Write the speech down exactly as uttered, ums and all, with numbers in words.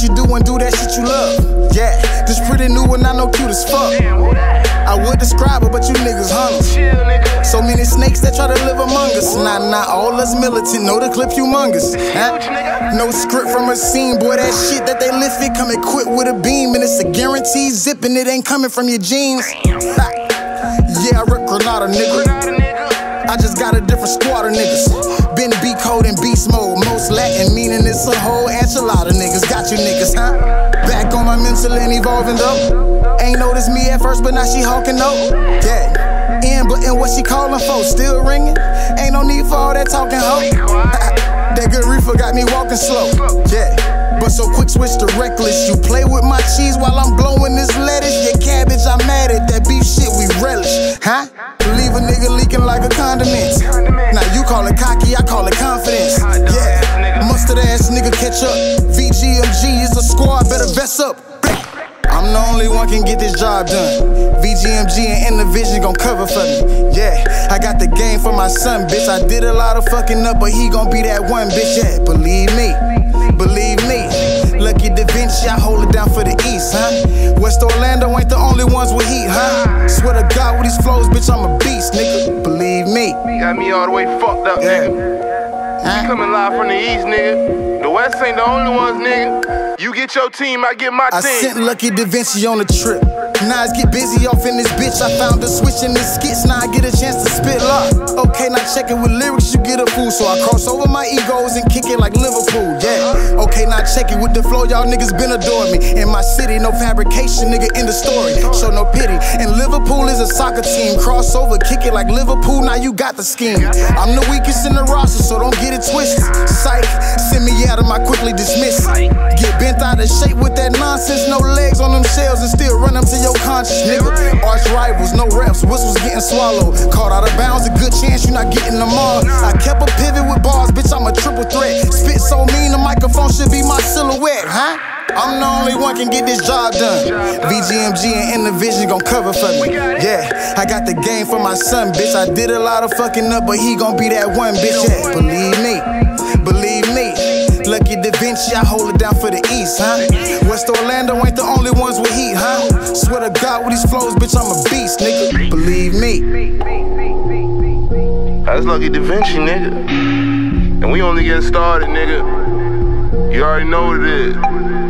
you do and do that shit you love. Yeah, this pretty new one, I know cute as fuck. I would describe her, but you niggas hunters. So many snakes that try to live among us. Nah, nah, all us militant, know the clip humongous. Huh? No script from a scene, boy, that shit that they lift it come equipped with a beam, and it's a guarantee zipping, it ain't coming from your jeans. Ha. Yeah, I rip Granada, nigga. I just got a different squad of niggas. Been beat code in beast mode, most Latin meaning it's a whole enchilada niggas. Got you niggas, huh? Back on my mental and evolving though. Ain't noticed me at first, but now she hawking though. Yeah, in but in what she calling for, still ringing. Ain't no need for all that talking hoe. That good reefer got me walking slow. Yeah, but so quick switch to reckless. You play with my cheese while I'm blowing this lettuce. Your cabbage, I'm mad at that beef shit we relish, huh? Leave a nigga leaking like a condiment. Now you call it cocky, I call it confidence. Yeah, mustard ass nigga catch up. V G M G is a squad, better vest up. I'm the only one can get this job done. V G M G and Intervision gon' cover for me. Yeah, I got the game for my son, bitch. I did a lot of fucking up, but he gon' be that one, bitch. Yeah, believe me, believe me. Lucky Da Vinci, I hold it down for the East, huh? West Orlando ain't the only ones with heat, huh? Swear to God, with these flows, bitch, I'm a beast, nigga. Believe me. Got me all the way fucked up, yeah. Nigga. Huh? We coming live from the East, nigga. The West ain't the only ones, nigga. You get your team, I get my I team. I sent Lucky Da Vinci on a trip. Nas get busy off in this bitch. I found a switch in the skits, now I get a chance to spit lock. Okay, now check it with lyrics, you get a fool. So I cross over my egos and kick it like Liverpool, yeah. Okay, now check it with the flow, y'all niggas been adoring me. In my city, no fabrication, nigga, in the story. Show no pity. And Liverpool is a soccer team. Crossover, kick it like Liverpool, now you got the scheme. I'm the weakest in the roster, so don't get it twisted. Psych, send me out of my quickly dismissed. Get bent out of shape with that nonsense, no legs on them shells and still run them to your conscious, nigga. Arch rivals, no reps, whistles getting swallowed. Caught out of bounds, a good chance you not getting them all. I kept a pivot with bars, bitch, I'm a triple threat. Spit so mean, the microphone should be my silhouette, huh? I'm the only one can get this job done. V G M G and Intervision gon' cover for me. Yeah, I got the game for my son, bitch. I did a lot of fucking up, but he gon' be that one, bitch. Yeah, believe me, believe me. Lucky Da Vinci, I hold it down for the East, huh? West Orlando ain't the only ones with heat, huh? Swear to God, with these flows, bitch, I'm a beast, nigga. Believe me. That's Lucky Da Vinci, nigga. And we only getting started, nigga. You already know what it is.